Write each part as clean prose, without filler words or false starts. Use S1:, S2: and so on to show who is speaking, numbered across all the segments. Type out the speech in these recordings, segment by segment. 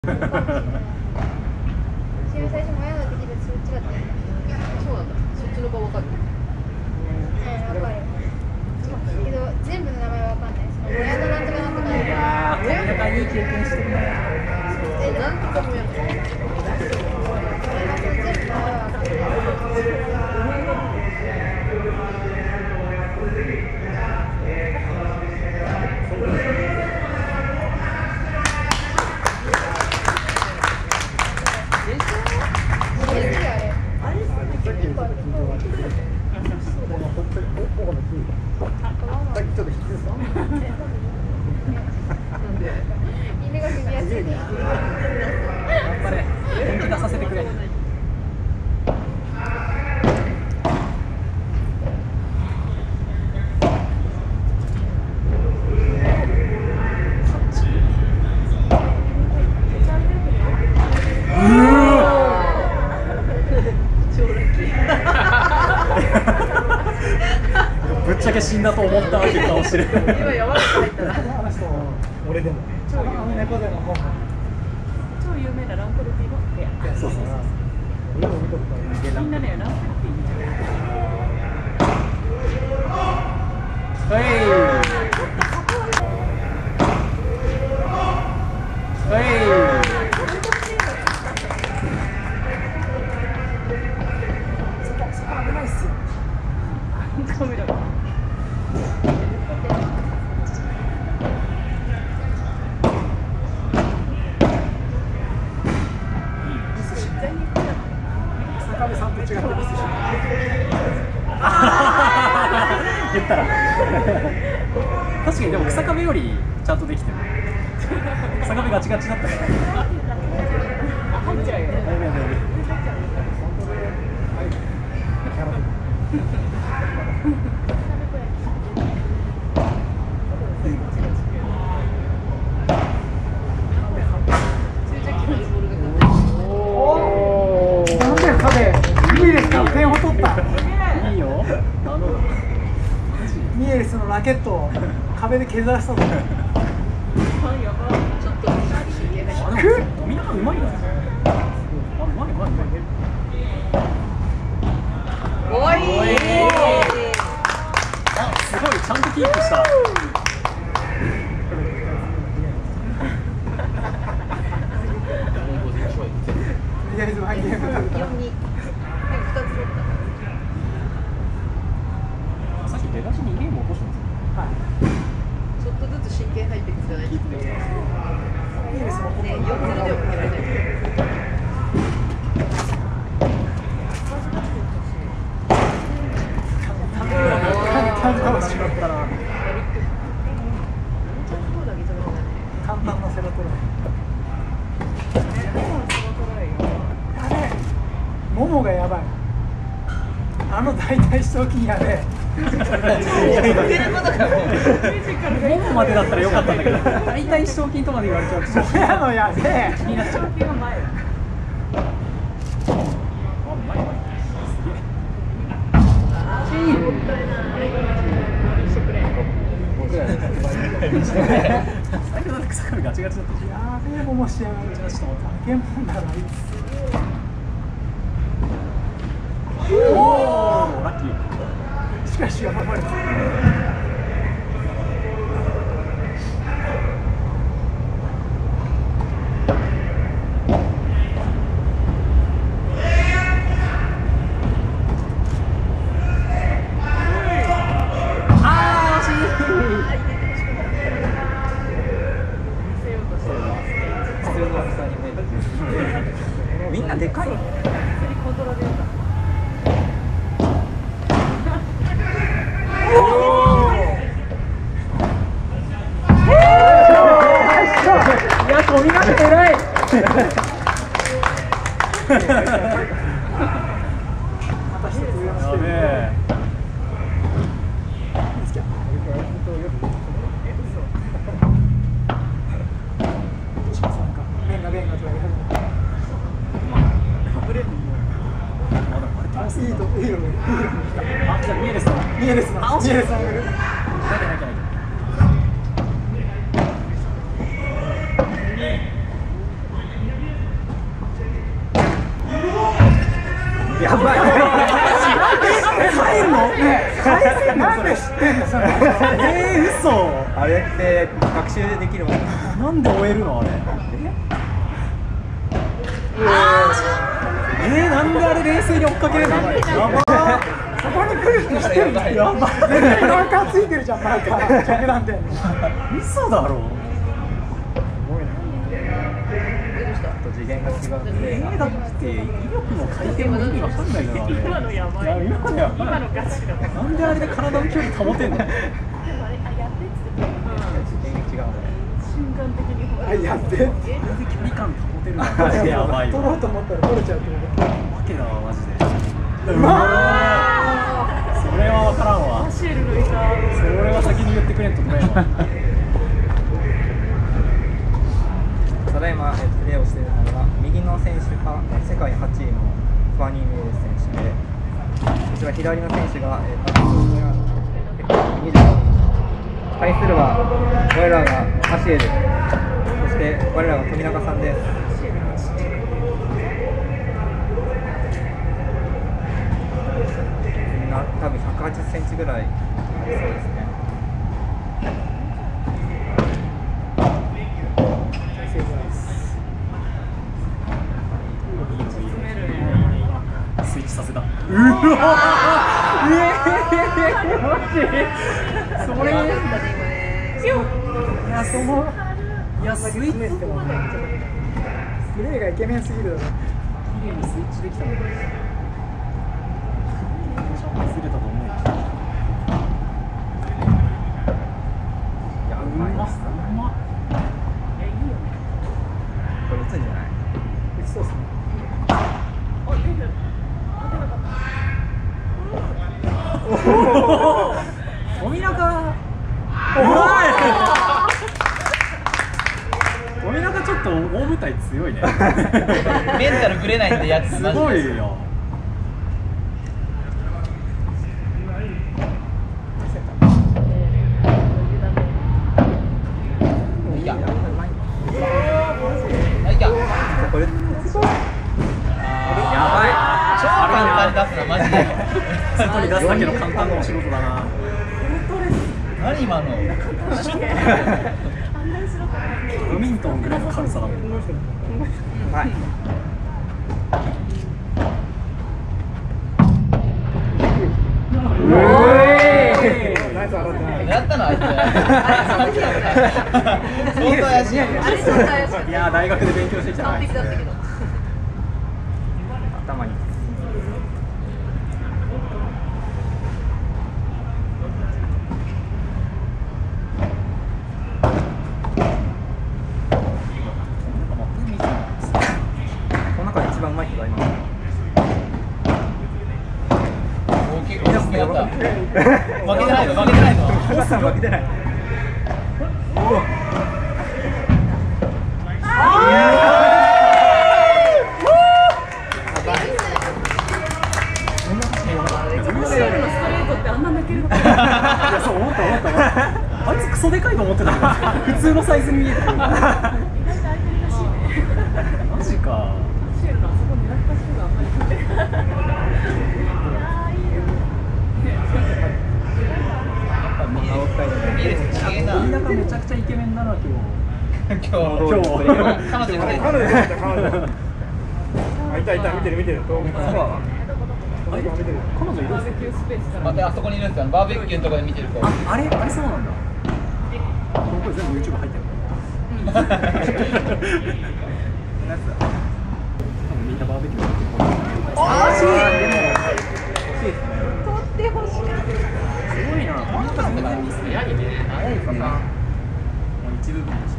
S1: 最初も親ができるそっちだった。
S2: そうなんだ。そっちの子わかる。
S1: わかる。けど全部の名前わかんない。その親のなんとかなんとか。
S3: ああ、親がいい経験してるね。
S2: なんとかもやった。
S1: 全部の名前わかんない。
S3: ぶっちゃけ死んだと思ったっていう顔してる。
S2: 今やばい入ったら。
S3: 俺でも。
S2: 超有名なランコルティのペア。
S3: そうそうそう。みんなね、ランコルティはい。はい。
S2: カメラが。
S3: 言ったら確かにでも草壁よりちゃんとできてる。草壁ガチガチだったから入っちゃうよ。
S4: なんで壁ミエレスから点を取った。
S3: いいよ。
S4: ミエレスのラケットを壁で削らせたぞ。
S2: やばい。ちょっと真剣な。
S3: あ、でもみんなうまいな。うまい。
S2: おい。
S3: あ、すごいちゃんとキープした。
S4: とりあえずワンゲーム取るから。
S2: 4に。2つ取った。
S3: さっき出だしにゲーム落としてます。
S4: はい。
S2: ちょっとずつ真剣入っていくじゃないですか。
S4: ミエレスも
S2: ね、4-0ではかけられない。
S4: 簡単なセロトラ。簡単なセロトラ。やべえ。ももがやばい。あの大腿四頭筋やべえ。
S3: ももまでだったらよかったんだけど、大体四頭筋とまで言われちゃうと
S4: 親のやべえ。
S3: 気になっちゃう。
S2: 気が前。最初だって草刈りガチガチだったし。
S4: やべえももしてやがる。化け物だなあいつ。
S3: おお、ラッキー。
S4: しかしやばい。
S3: みんなでかい。
S4: いや、飛び出して偉い。
S3: やべえ。
S4: いいと、いいよ。
S3: あ、じゃあミエレスだ。
S4: ミエレスな。ミエレスな。
S3: やばい。入るの？
S4: なんで知ってんのそれ。
S3: 嘘。
S5: あれって学習できるもん。
S3: なんで終えるのあれ。なんであれ冷静に追っかけるの？やば
S4: そこに来る人してる。
S3: やばい。
S4: マーカーついてるじゃん、マーカー。逆なんで。
S3: 嘘だろ。
S5: 次元が違う。
S3: だって威力の回転も意味わかんないからね。今のやばい。今のやばい。なんであれで体の距離保てんの？
S5: 次元が違う。
S4: あ、やって。
S3: 距離感保てるのマジでやばいわ。
S4: 取ろうと思ったら取れちゃうってこと。
S3: わけだわマジで。それはわからんわ。それは先に言ってくれんとごめんわ。
S5: ただいまプレーをしているのが右の選手が世界8位のファニー・メイレス選手で、こちら左の選手が25対するは我らがアシエル、そして我らが富永さんです。みんな多分180センチぐらいありそうですね。
S3: スイッチさせた。うわそれいやスイッチ
S4: プレーがイケメンすぎるだろ。
S3: 綺麗にスイッチできたのに忘れたと思う。
S5: いや、うまいです。これ打つんじゃない？
S4: 打ちそうですね。
S3: 富永富永ちょっと大舞台強いね。
S6: メンタルぶれないんでやつ
S3: すごいよ。
S6: いやいや
S5: これ
S3: やばい。
S6: 超簡単に出すなマジで。
S3: 外に出すだけの簡単なお仕事だな。
S6: 何今の
S3: バドミントンぐらいの軽さだもん。
S5: はい。
S4: ナイス洗ってない。
S6: 狙ったのあいつ相当怪しい。
S2: あれ相当怪しい。
S3: いや大学で勉強してきたな。
S2: 完璧だったけど。
S5: 頭に。この中で一番うまい人がいます。
S6: 結構好きだった。負けてないの負けてないの。
S5: 負けてない。
S3: いやそう思った。あいつクソでかいと思ってたから普通のサイズに見えた。マジか。
S6: いいですね。
S3: 富永めちゃくちゃイケメンだな今日。
S6: 今日
S3: 今日
S6: 彼女もね。
S4: あ、いた見てる。
S3: 彼女いるんですか？
S6: またあそこにいるんですよ。バーベキューのところで見てる子。
S3: あれそうなんだ。これ全部 YouTube 入ってる。みんなバーベキュー。
S6: 惜しい。
S2: 取ってほしい。
S3: すごいな。この人全然ミス早いね。早いかな。もう一部分として。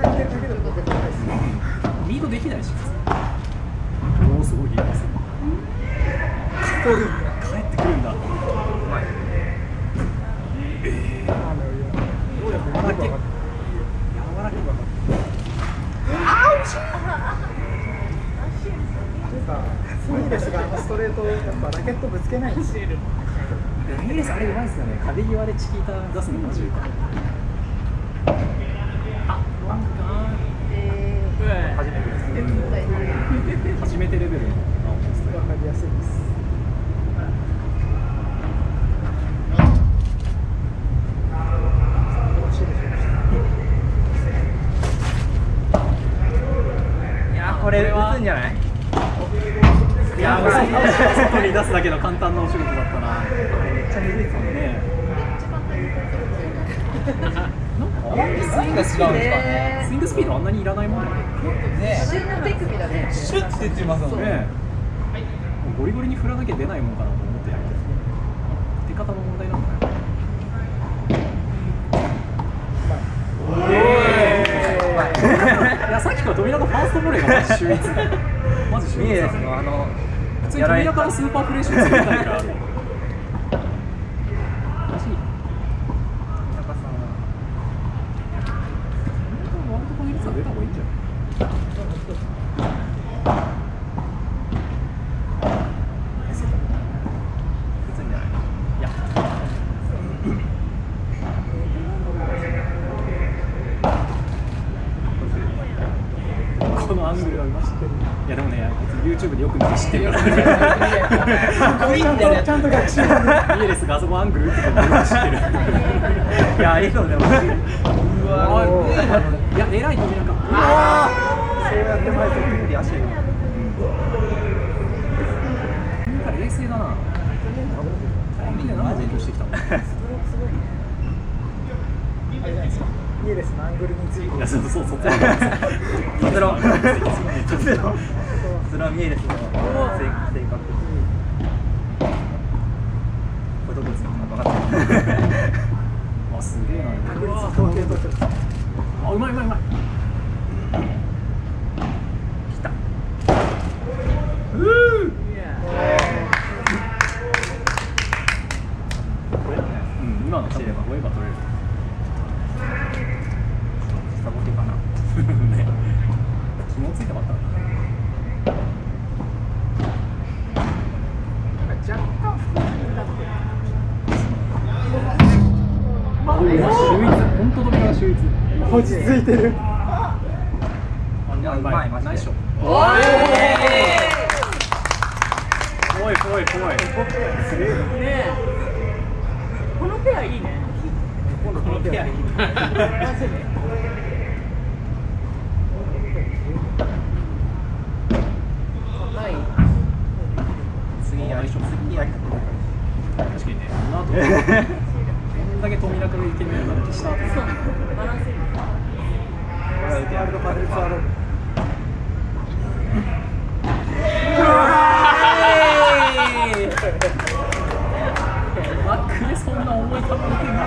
S3: リードできないし。おおすごいリードです。帰ってくるんだ。
S4: スミレスがストレートやっぱラケットぶつけないんですよ。
S3: ミレスあれうまいですよね。壁際でチキータ出すのマジで。初めてレベルの。
S4: わかりやすいです。
S5: これ打つんじゃない？
S3: いやもう外に出すだけの簡単なお仕事だったな。めっちゃむずいですもんね。
S6: スイングが違うんですかね。
S3: スイングスピードあんなにいらないもんなんだ
S6: ね
S2: シュート手首だね。
S6: シュッて言ってますもんね。
S3: ね。もうゴリゴリに振らなきゃ出ないもんかなと思ってやるけど、出方の問題なんだね。いやさっきから富永ファーストボレーがマジ秀逸だよ。マジ秀逸だ
S5: ミエレスの
S3: 普通に富永のスーパープレー集するみたいなある。マジ。
S5: 中さんは
S3: ワールドカップ率は出た方がいいんじゃない？
S5: 打つんじゃない？
S3: いや。このアングルはうま知ってる。いやでもね、YouTube でよく見て知ってるから。
S4: ちゃんと学習
S3: ミエレスがあそこアングルってことよく知ってる。
S5: いや、いいのでも。
S3: いや、偉い富永。
S5: そうやって前と手首足が。
S3: 冷静だな。みんな何勉強してきたの？
S4: ミエレスのアングルについて
S3: いや、そうそうそう。
S5: それはミエレスの性格。これどこですか？分かってる。
S3: あ、すげえな。
S4: 確率統計として
S3: あ、うまいうまいうまい。
S5: 来た。
S3: うん、今の多分追えば取れる。
S5: サボテかな。
S3: ね、紐ついてもらったのか
S4: 若干
S3: な。秀逸、本当富永秀逸。
S4: 落ち着いてる。
S5: うまい、マジで。
S3: ナイスショット。怖い怖い怖い。
S2: このペアいいね。
S3: このペアいい。
S5: 次やりしょ。次やり。
S3: 確かにね、この後どんだけ富永がイケメンなのした後。
S2: バランスいい。
S4: ワールドパドルツアーロー
S3: マックでそんな重い球打てない。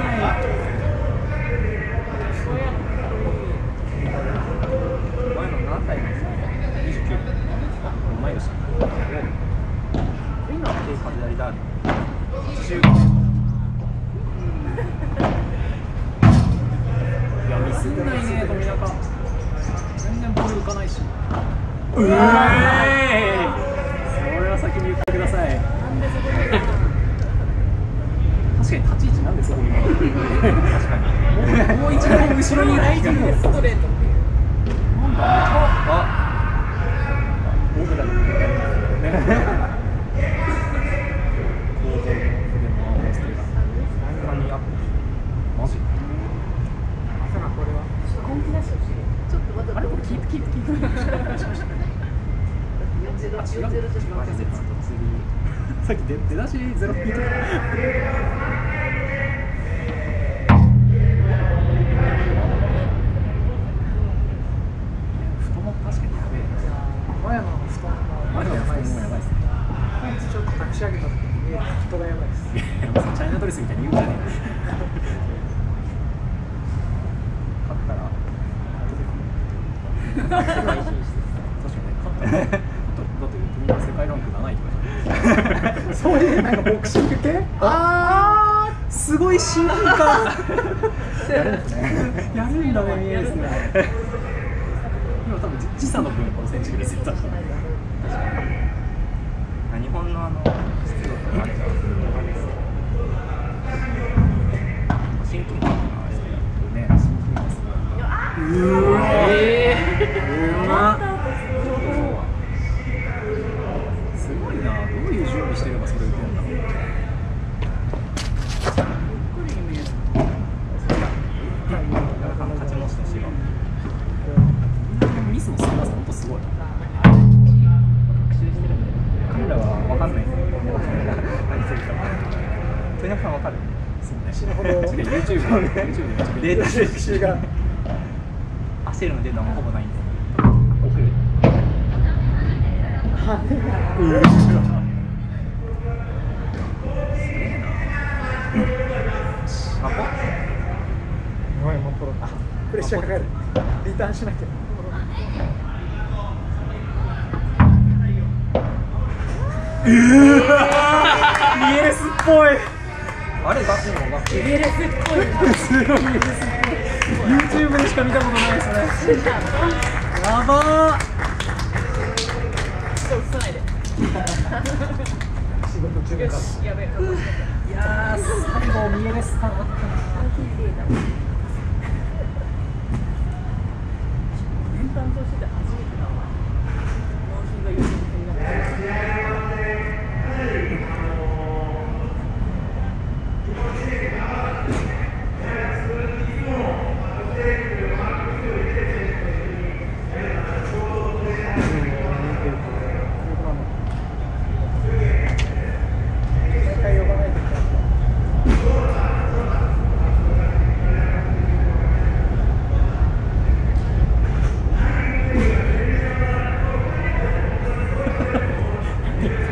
S5: 前の何歳ですか？29。
S3: 同い年。
S5: 今は手数やりだ。
S3: いや、ミスんないね、富永。全然ボール浮かないし。それは先に言ってください。確かに立ち位置なんでそこに。確かに。もう一度後ろにいないというストレート。なんだ。僕らのね。マジ？
S4: まさかこれは
S2: 本気出してほしい。ちょっとまた。
S3: あれこれキープ。
S2: 40
S3: 違う。さっき出だしゼロピート。太もも確かにやべえ。
S4: 前の太もも
S3: 前の太ももやばいですね。
S4: パンツちょっと託し上げた時に見える人がやばいです。
S3: いやチャイナドレスみたいに言うんじゃねえ。
S5: 勝ったら。世界進出。
S3: 確かにね、勝ったら。だって富永世界ランク7位とかじゃん。
S4: そういうなんかボクシング系？
S3: すごい親近感。やるんですね。やるんだね、見えですね。今多分時差の分この選手がですよ。確かに。
S5: 日本の湿度とかあるじゃん。親近感がある
S3: ね、親近感すごい。すごいな。どういう準備してればそれ打てるんだろう。勝ちましたし、ミスの少なさ本当すごい。
S4: 死ぬほど
S3: YouTube でめっちゃ
S5: データ収
S4: 復習が
S5: 焦るのデータもほぼないんで。
S4: ごめん、もうポロプレッシャーかかる。リターンしなきゃ。ミエレスっぽい。
S5: あれガスのガス。
S2: ミエレスっぽいな。
S4: すごいミエレスっぽい。YouTube でしか見たことないですね。やばー。
S2: ちょっと映さないで。
S4: 仕事中か。
S2: よし、やべえ。
S4: いやー、最後ミエレスさんあったな。